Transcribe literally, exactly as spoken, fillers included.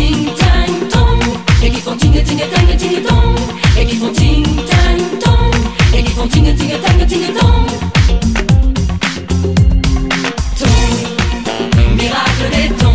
ting tang tong, et qui font ting ting tang ting tong, et qui font ting tang tong, et qui font ting ting tang ting tong. Tong, miracle des tons.